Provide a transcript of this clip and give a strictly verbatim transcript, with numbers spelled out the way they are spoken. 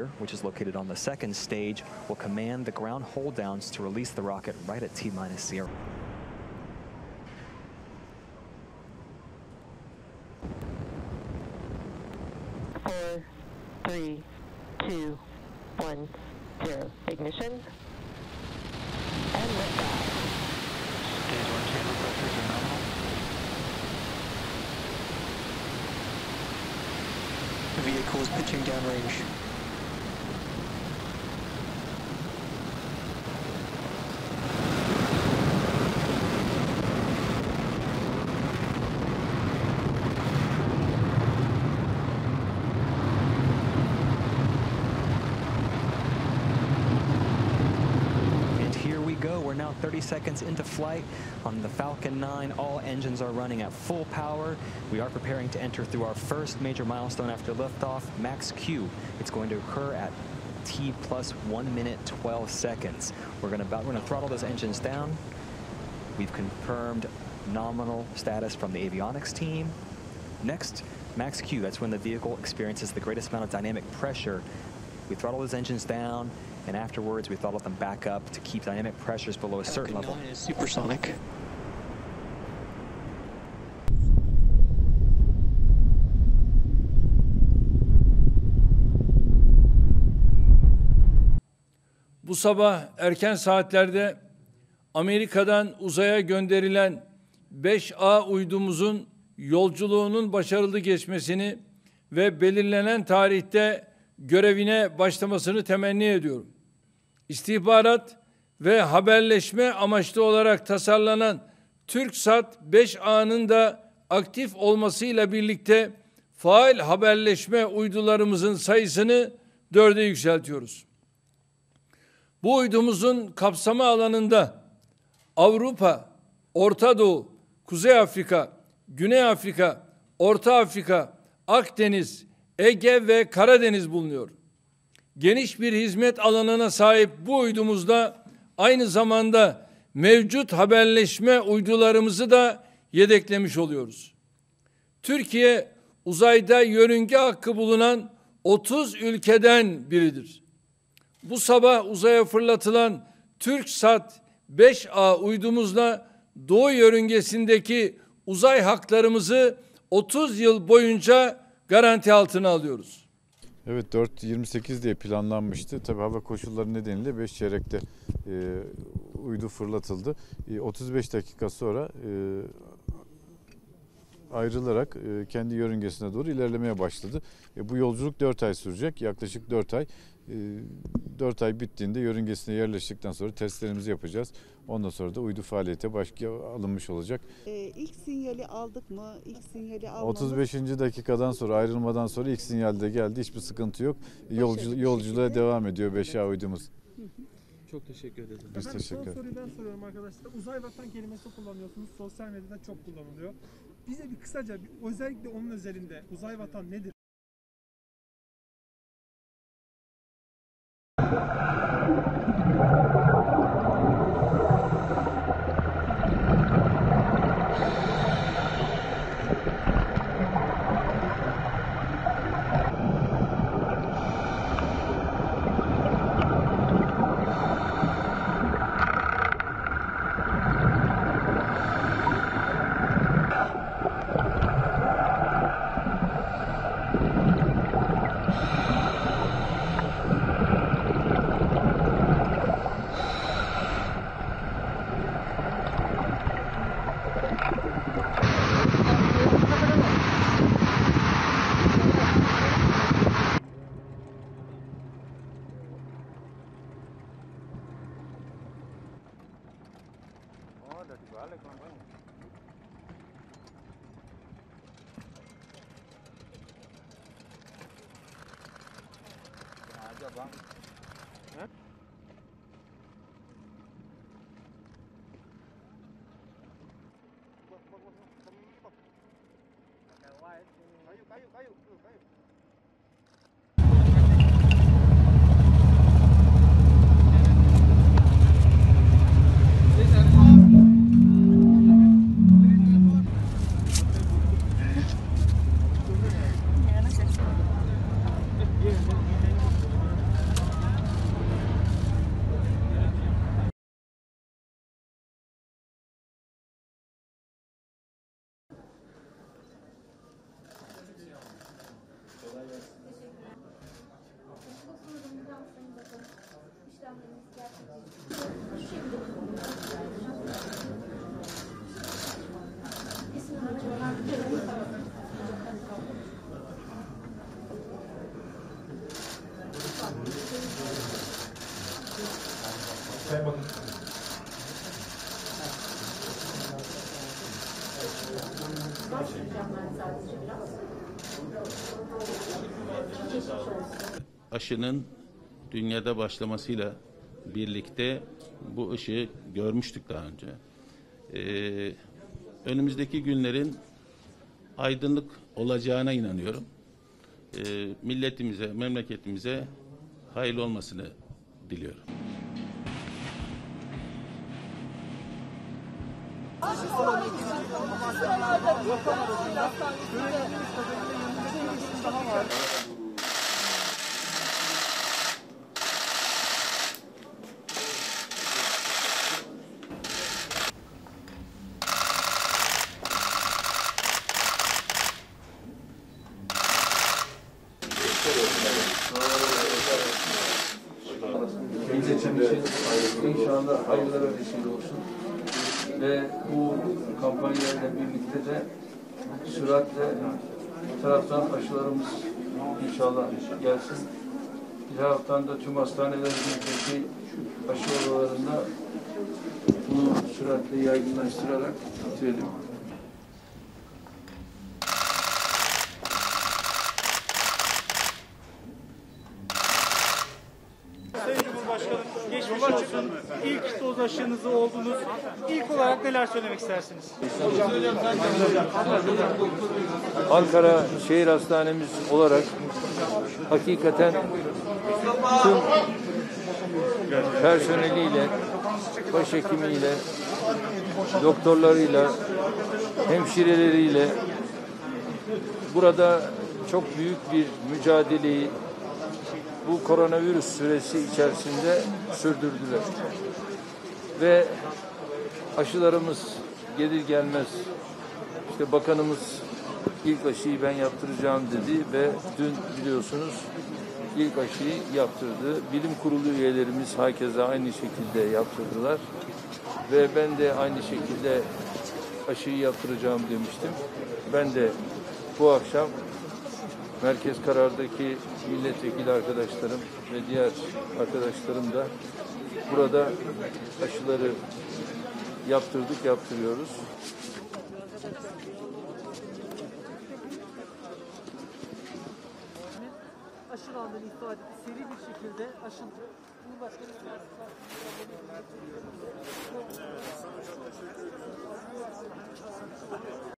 Hemisphere, which is located on the second stage, will command the ground hold downs to release the rocket right at T minus zero. Four, three, two, one, zero. Ignition. And liftoff. Stage one chamber pressures are nominal. The vehicle is pitching downrange. We're now thirty seconds into flight on the Falcon nine. All engines are running at full power. We are preparing to enter through our first major milestone after liftoff, Max Q. It's going to occur at T plus one minute twelve seconds. We're going to about, we're going to throttle those engines down. We've confirmed nominal status from the avionics team. Next, Max Q. That's when the vehicle experiences the greatest amount of dynamic pressure. We throttle those engines down, and afterwards we throttle them back up to keep dynamic pressures below a certain level. Falcon nine is supersonic. Bu sabah erken saatlerde Amerika'dan uzaya gönderilen beş A uydumuzun yolculuğunun başarılı geçmesini ve belirlenen tarihte görevine başlamasını temenni ediyorum. İstihbarat ve haberleşme amaçlı olarak tasarlanan TürkSat beş A'nın da aktif olmasıyla birlikte faal haberleşme uydularımızın sayısını dörde yükseltiyoruz. Bu uydumuzun kapsama alanında Avrupa, Orta Doğu, Kuzey Afrika, Güney Afrika, Orta Afrika, Akdeniz, Ege ve Karadeniz bulunuyor. Geniş bir hizmet alanına sahip bu uydumuzda aynı zamanda mevcut haberleşme uydularımızı da yedeklemiş oluyoruz. Türkiye uzayda yörünge hakkı bulunan otuz ülkeden biridir. Bu sabah uzaya fırlatılan TürkSat beş A uydumuzla Doğu yörüngesindeki uzay haklarımızı otuz yıl boyunca garanti altına alıyoruz. Evet, dört yirmi sekiz diye planlanmıştı. Tabii hava koşulları nedeniyle beş çeyrekte e, uydu fırlatıldı. E, otuz beş dakika sonra e, ayrılarak e, kendi yörüngesine doğru ilerlemeye başladı. E, bu yolculuk dört ay sürecek. Yaklaşık dört ay. E, dört ay bittiğinde yörüngesine yerleştikten sonra testlerimizi yapacağız. Ondan sonra da uydu faaliyete başka alınmış olacak. Ee, ilk sinyali aldık mı? İlk sinyali almamız... otuz beşinci dakikadan sonra, ayrılmadan sonra ilk sinyalde geldi. Hiçbir sıkıntı yok. Yolcu, yolculuğa devam ediyor beş A uydumuz. Hı hı. Çok teşekkür ederiz. Biz Efendim, teşekkür ederiz. Son soruyu ben soruyorum arkadaşlar. Uzay vatan kelimesi kullanıyorsunuz. Sosyal medyada çok kullanılıyor. Bize bir kısaca, özellikle onun özelinde uzay vatan nedir? Aşının dünyada başlamasıyla birlikte bu ışığı görmüştük daha önce. Ee, önümüzdeki günlerin aydınlık olacağına inanıyorum. Ee, milletimize, memleketimize hayırlı olmasını diliyorum. Milletimizin inşallah hayırlara vesile olsun. Ve bu kampanyayla birlikte de süratle taraftan aşılarımız inşallah gelsin. Bir taraftan da tüm hastanelerimizdeki aşı odalarında bunu süratle yaygınlaştırarak bitirelim. Sayın Cumhurbaşkanım, geçmiş olsun. İlk doz aşınızı oldunuz. İlk olarak neler söylemek istersiniz? Ankara Şehir Hastanemiz olarak hakikaten tüm personeliyle, başhekimiyle, doktorlarıyla, hemşireleriyle burada çok büyük bir mücadeleyi bu koronavirüs süresi içerisinde sürdürdüler. Ve aşılarımız gelir gelmez işte bakanımız ilk aşıyı ben yaptıracağım dedi ve dün biliyorsunuz ilk aşıyı yaptırdı. Bilim kurulu üyelerimiz hakeza aynı şekilde yaptırdılar. Ve ben de aynı şekilde aşıyı yaptıracağım demiştim. Ben de bu akşam Merkez Karar'daki milletvekili arkadaşlarım ve diğer arkadaşlarım da burada aşıları yaptırdık, yaptırıyoruz. Aşılandığını ifade etti. Seri bir şekilde aşıldı. Cumhurbaşkanı siyasi